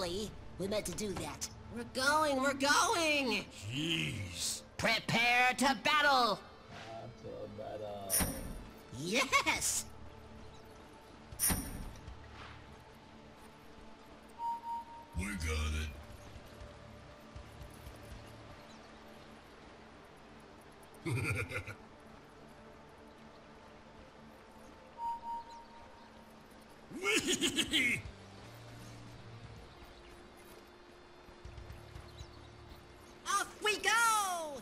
Ollie. We meant to do that. We're going! Jeez. Prepare to battle! Yes! We got it. Whee! Off we go!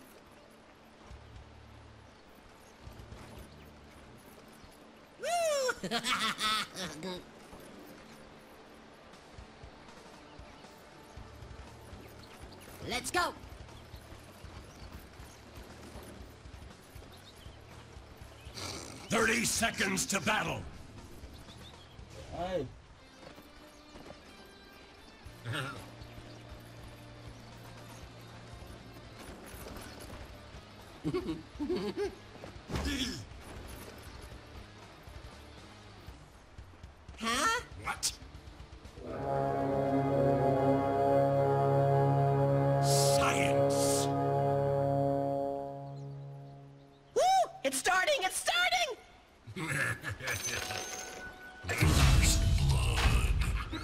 Woo! Let's go! 30 seconds to battle. Hey. Huh? What? Science. Woo! It's starting! First blood.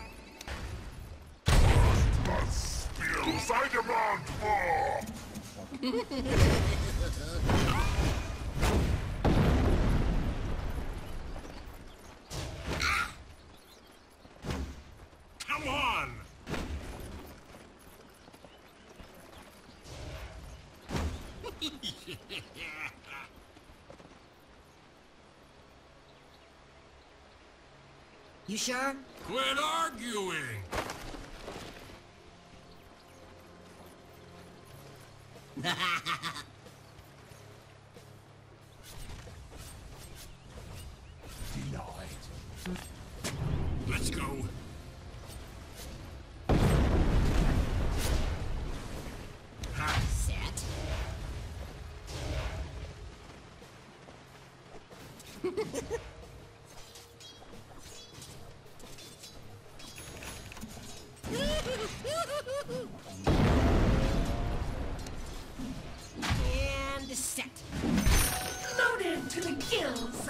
Skills I demand more! Come on. You sure? Quit arguing. Let's go. Set. And set. Loaded to the gills.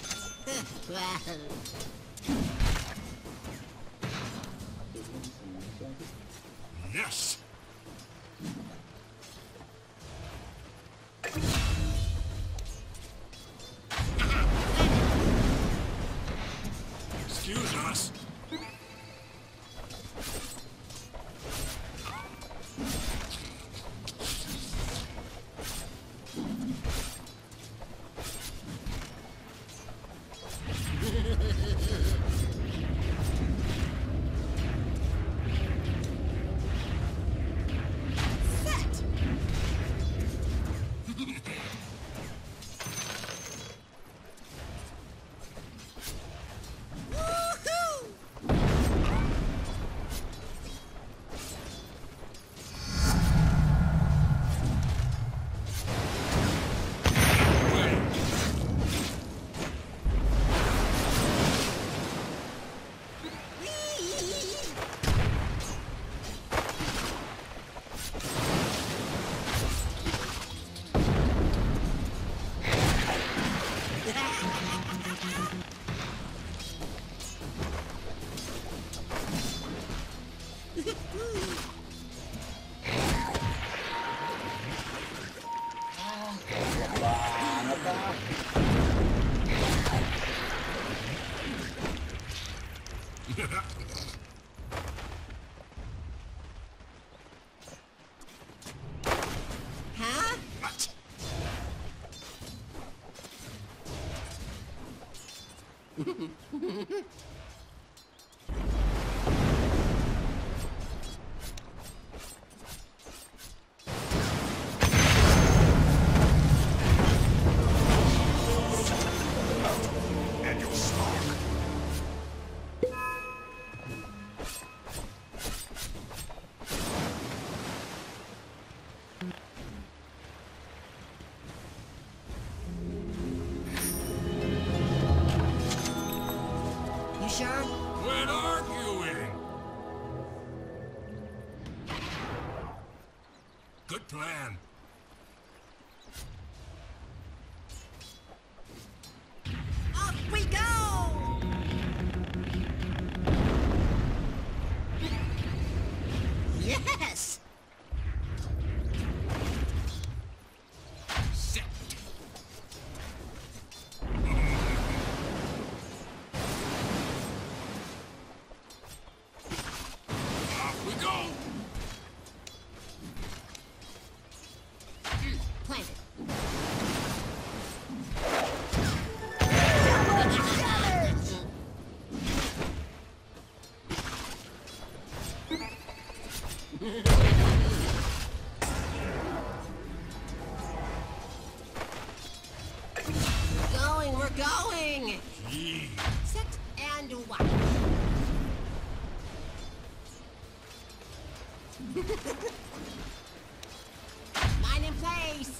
Yes. Excuse us. Set. Woohoo! Banget ah. Huh? What? And you smoke! You sure? planted. We're going! Gee. Set and watch. Mine in place!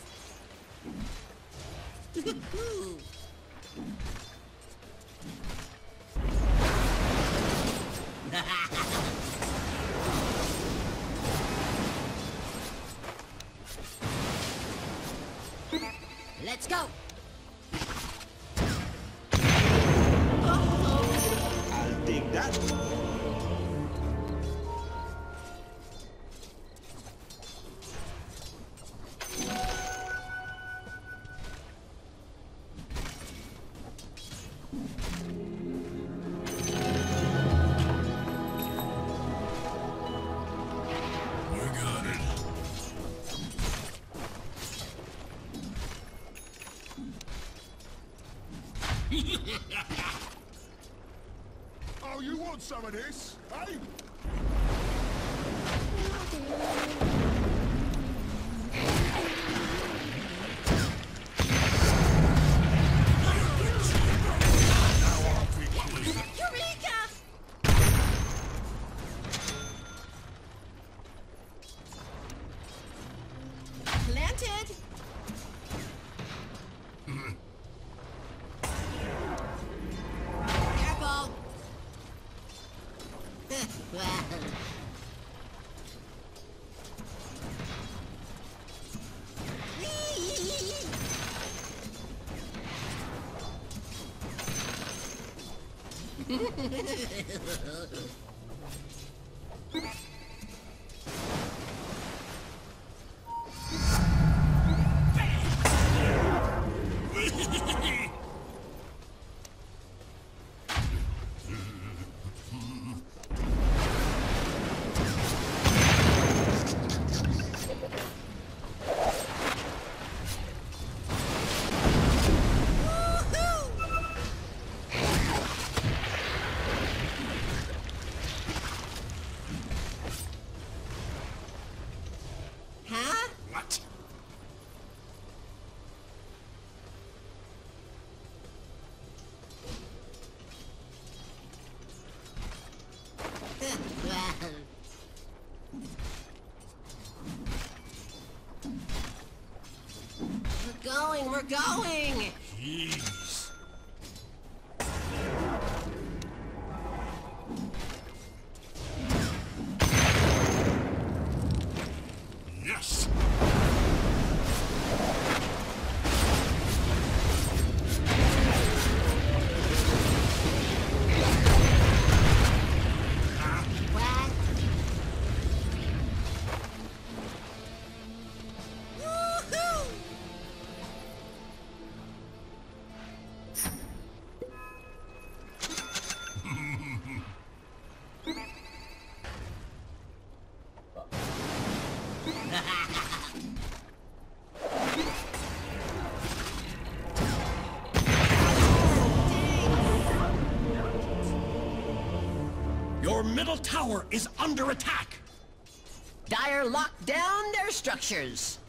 Let's go! I'll take that. Oh, you want some of this, eh? Eureka! Planted! Careful! Huh? What? We're going! Jeez. Yes. What? Woohoo! Your middle tower is under attack! Dire locked down their structures.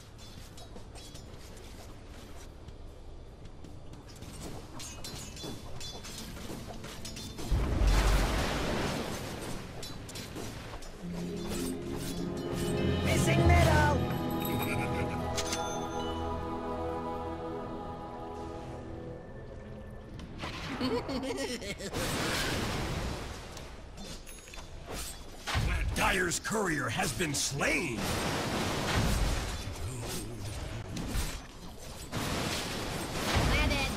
Missing middle. Dire's courier has been slain! Landed.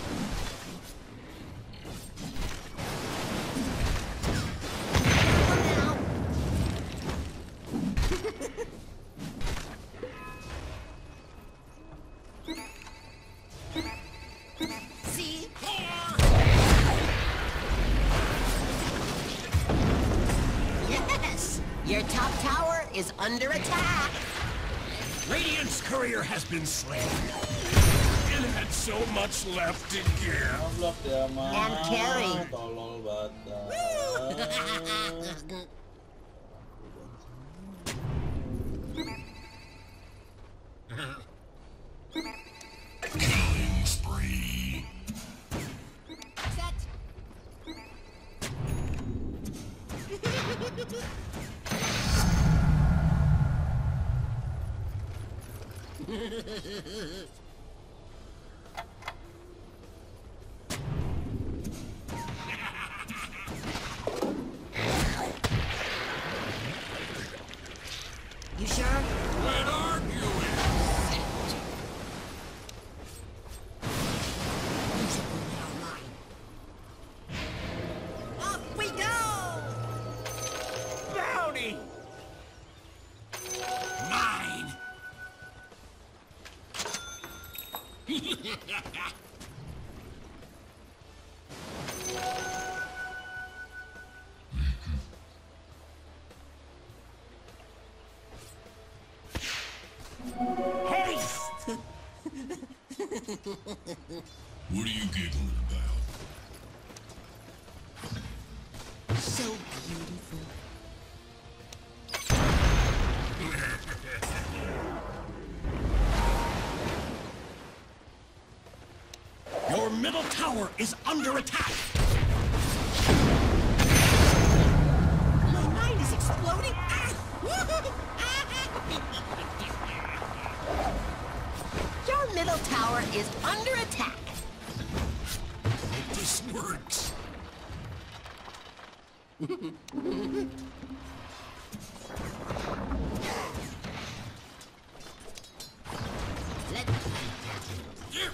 Now. See? Yes! Your top tower is under attack! Radiant's courier has been slain. It had so much left to give. Goblok dia mah. And carry. Tolol banget. Killing spree. Set. You sure? Quit arguing. Off we go! Bounty! Mine. Haste! What are you giggling about? So beautiful. Your middle tower is under attack! My mind is exploding. Your middle tower is under attack. This works. Let Here.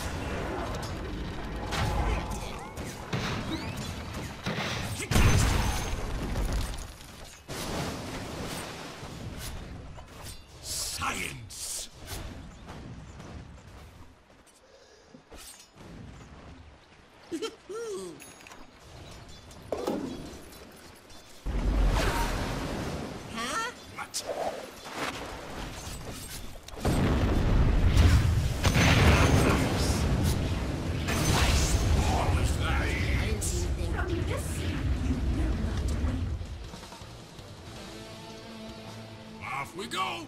Science. huh? What? What was that? I didn't see anything. From this, you will not win. Off we go.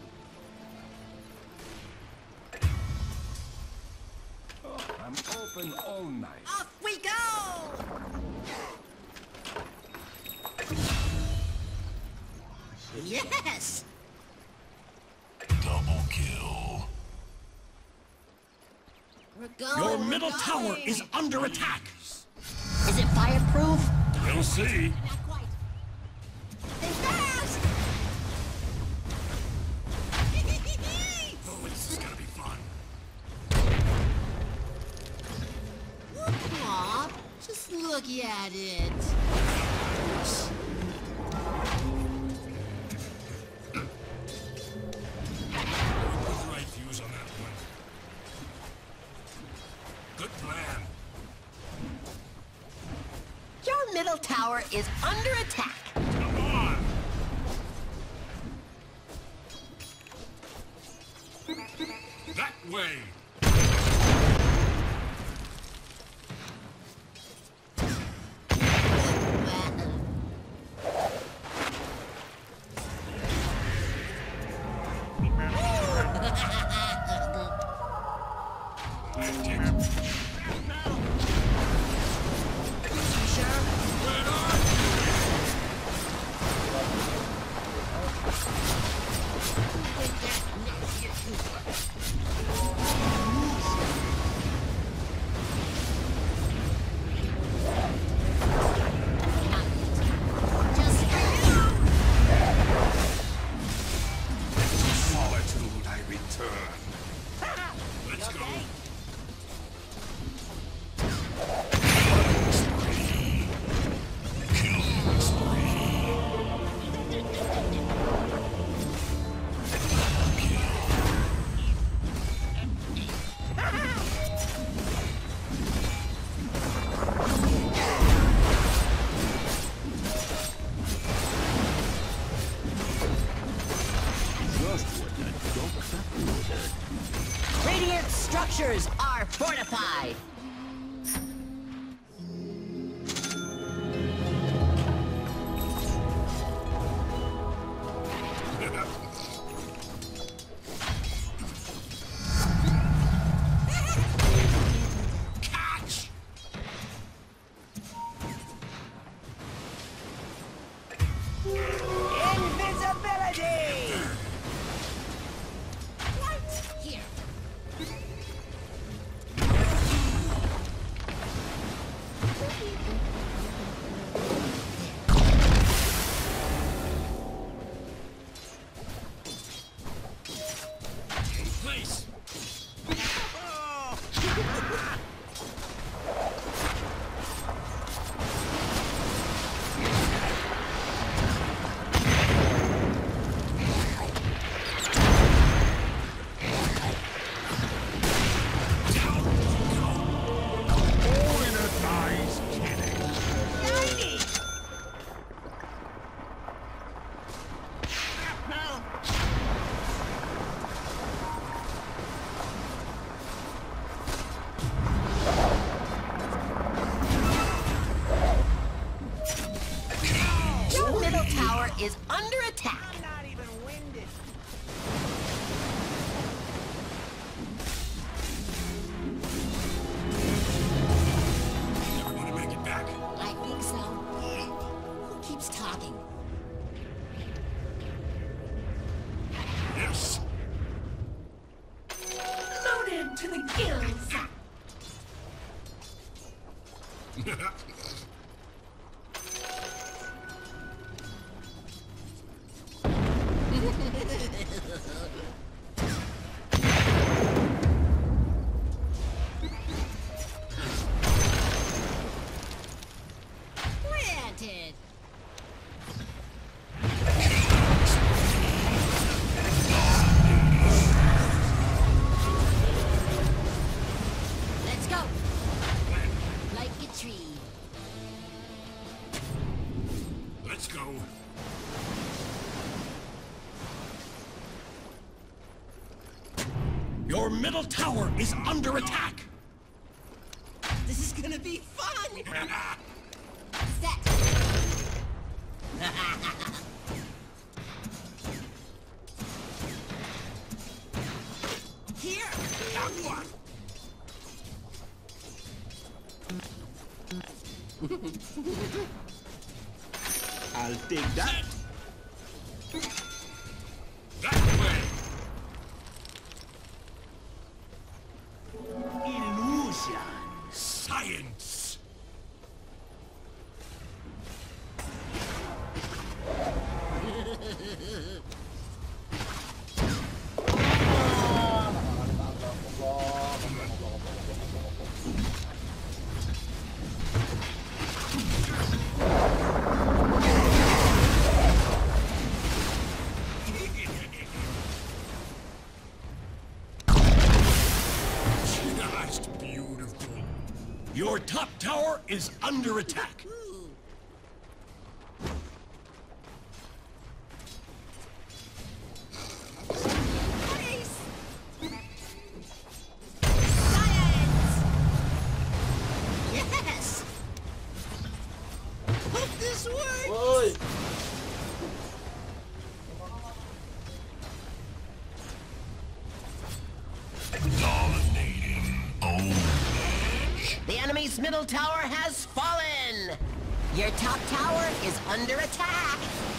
I'm open all night. Off we go! Yes! Double kill. We're going. Your we're middle going. tower is under attack! Is it fireproof? We'll see. Not quite. Think fast! Oh, this is gonna be fun. Aw, just look at it. Put the right fuse on that one. Good plan. Your middle tower is under attack. Come on. That way. Just for you. Solitude I return. Let's go. Structures are fortified. Catch! Invisibility! Here. In place! All in a day's kidding. Shiny! Your middle tower is under attack. I'm not even winded. Never gonna make it back. I think so. Who keeps talking? Yes! Loaded to the gills. Granted. Let's go. Like a tree. Let's go. Your middle tower is under attack. This is gonna be fun. Set. Here. That one! I'll take that. That way! Illusion. Science! Just beautiful. Your top tower is under attack. Ooh. Nice. Science. Yes. Hope this works. Oi! Dominating old age. The enemy's middle tower has fallen. Your top tower is under attack.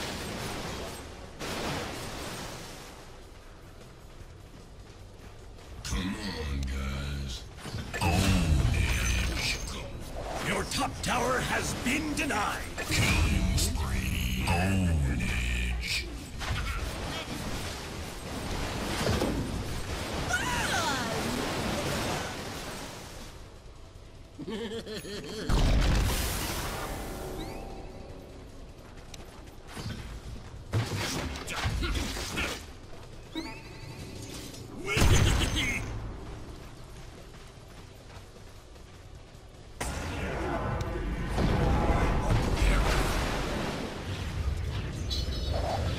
Come on, guys. Old age. Your top tower has been denied. Killing spree. Old age.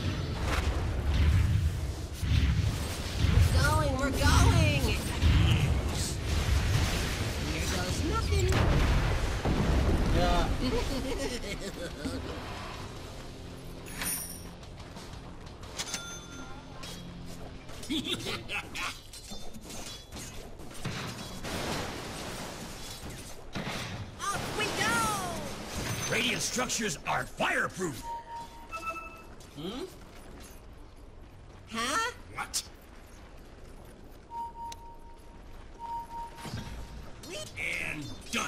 We're going. Off we go! Radiant structures are fireproof. Huh? What? And done.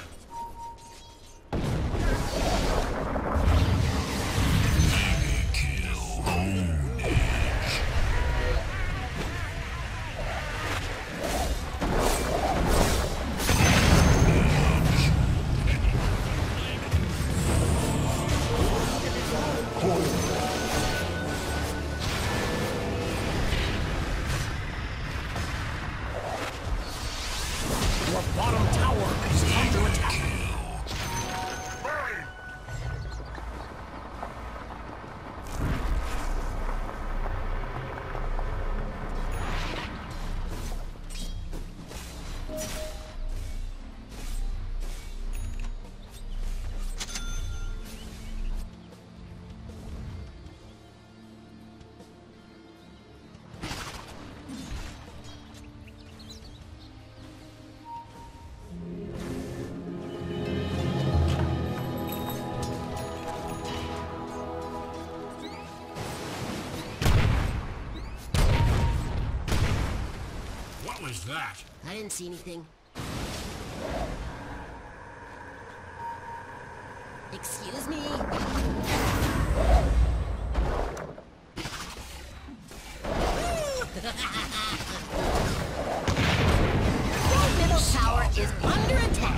Your bottom tower is under attack. What was that? I didn't see anything. Excuse me? Your middle tower is under attack.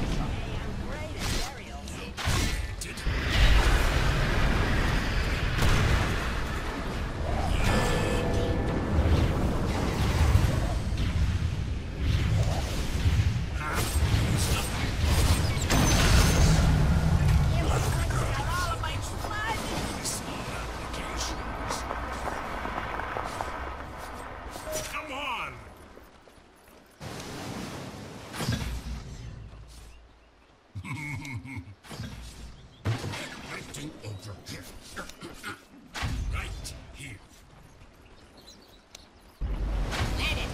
Come on! Acting over here. Right here. Landed.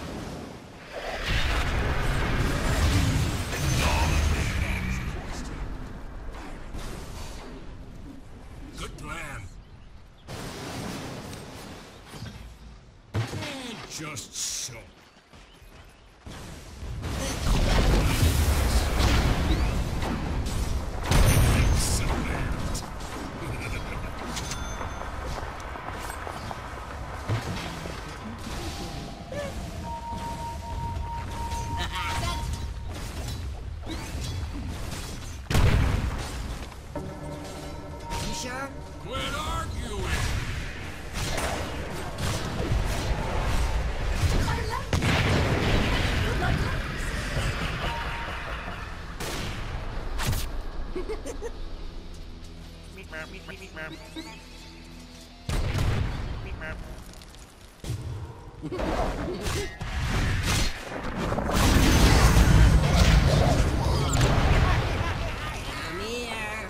Good plan. And just so. Excellent. You sure? Quit arguing. Come here.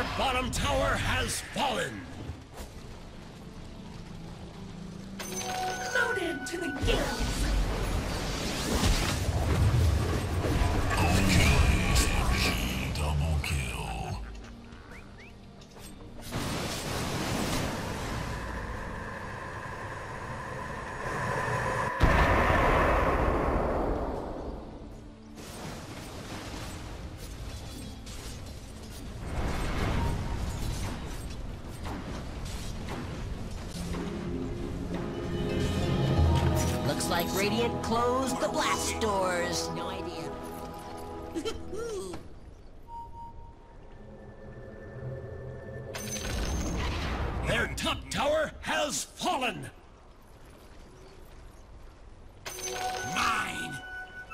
Our bottom tower has fallen. Loaded to the gills. Double kill. Looks like Radiant closed the blast doors. No idea. Their top tower has fallen. Mine.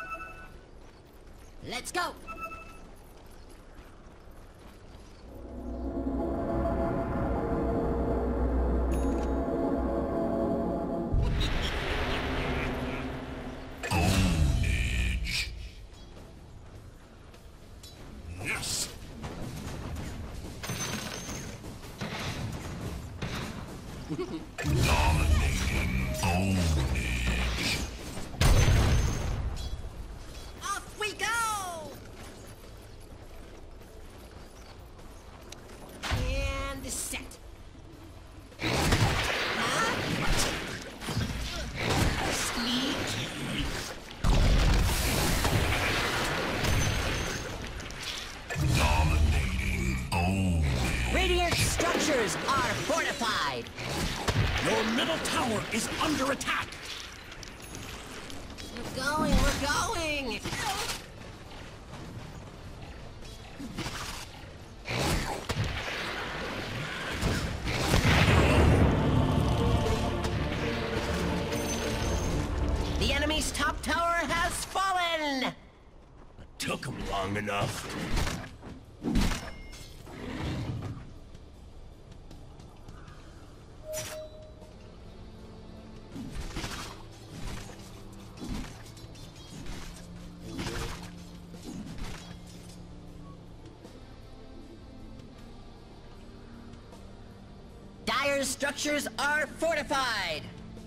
Let's go. Ownage. Yes. Dominating. Ownage. Off we go! And set. Huh? Sneak. Dominating. Ownage. Radiant structures are fortified. Your middle tower is under attack. We're going, we're going! The enemy's top tower has fallen! Took him long enough. Dire's structures are fortified!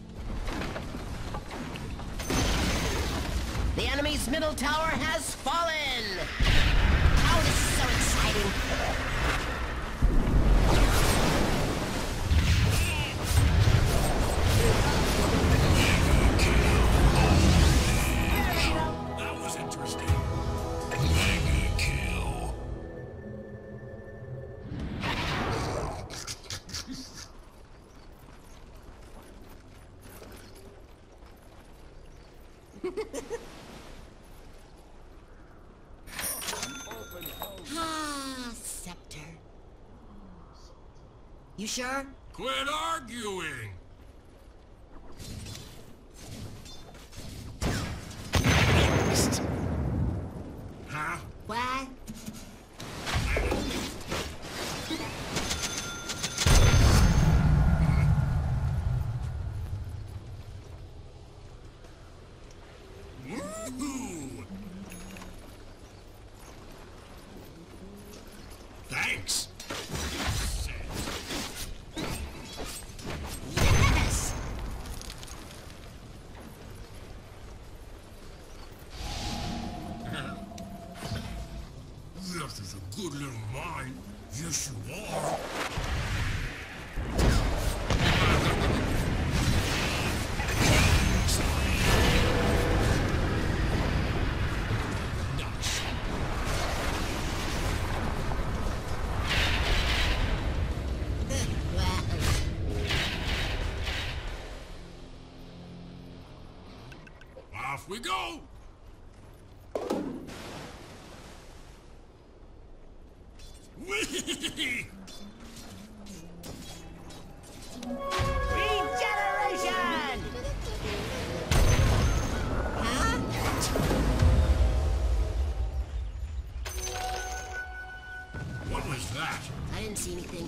The enemy's middle tower has fallen! Oh, this is so exciting! That was interesting. Mega kill. Ah, scepter. You sure? Quit arguing. Huh? What? Woohoo! Thanks. Yes! This is a good little mine. Yes, you are. Nice. Well, Off we go. Whee! Regeneration! huh? What was that? I didn't see anything.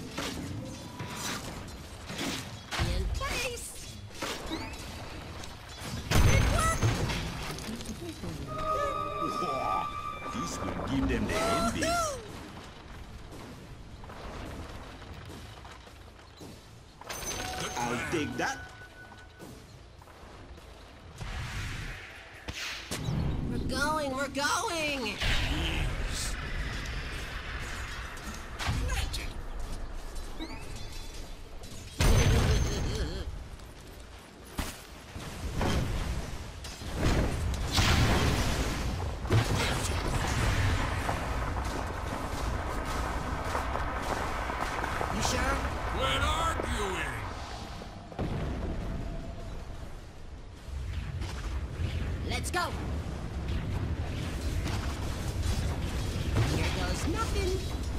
In place! This will give them the envy. take that. We're going! You sure? Quit arguing! Let's go! Here goes nothing.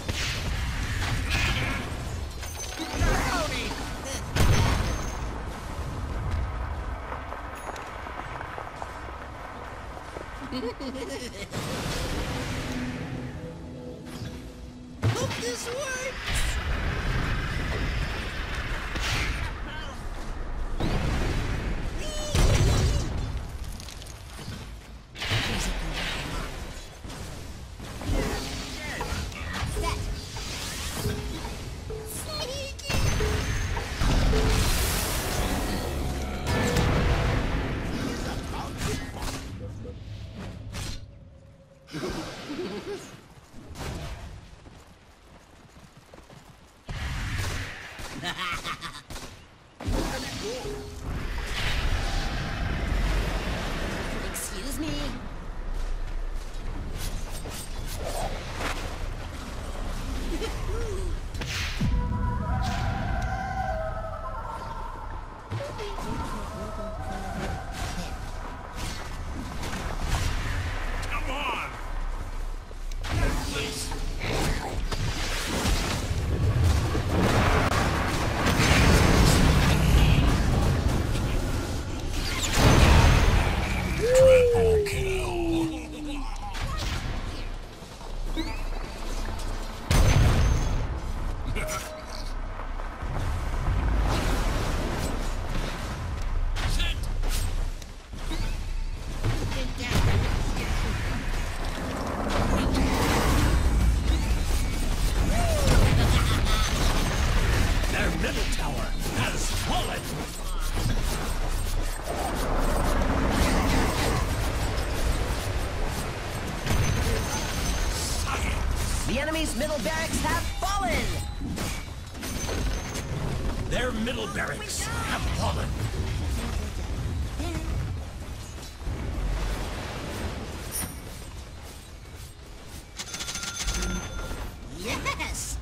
Hope this works! Excuse me. Come on! Please. Triple kill. Sit! Their middle tower has fallen! The enemy's middle barracks have fallen! Their middle barracks have fallen! Yes!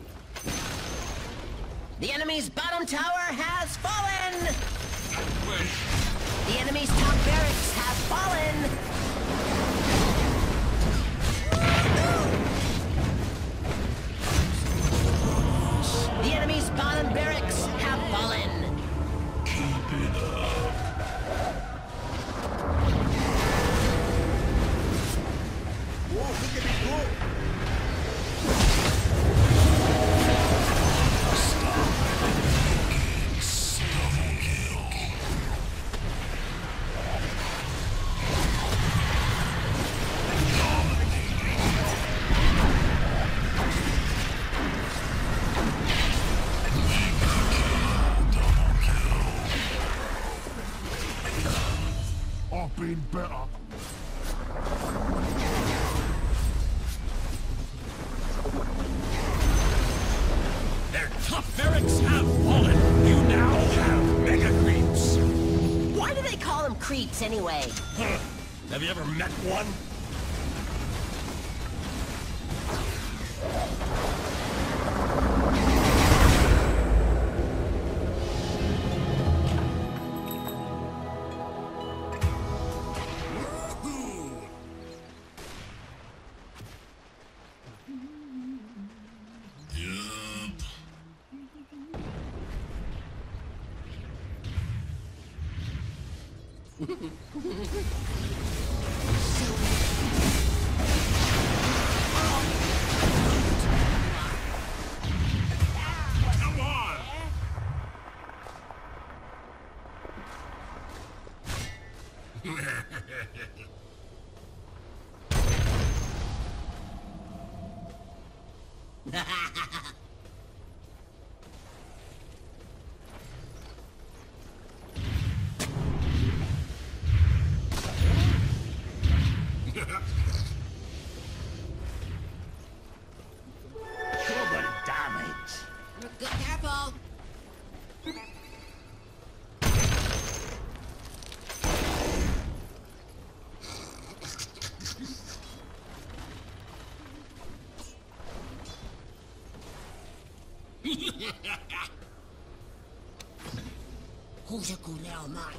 The enemy's bottom tower has fallen! Wait. The enemy's top barracks have fallen! The enemy's bottom barracks have fallen! Keep it up. Whoa, look at it go. Double kill. I've been better. Their top barracks have fallen! You now have mega creeps! Why do they call them creeps anyway? Have you ever met one? Yup. Come on! Who's a good little man?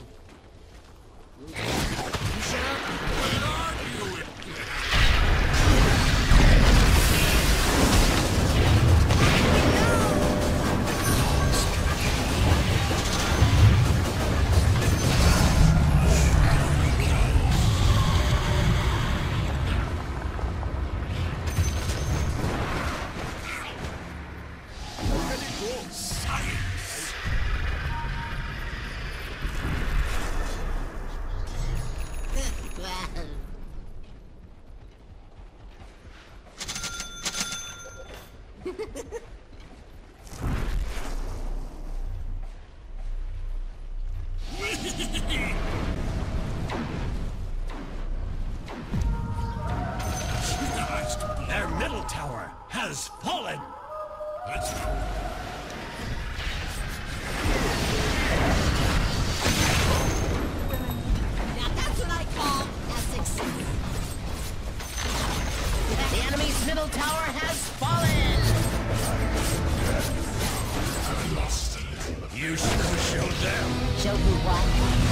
Well, Their middle tower has fallen! Let's go. now that's what I call a success. The enemy's middle tower has fallen. I lost it. You should have showed them. Show who what?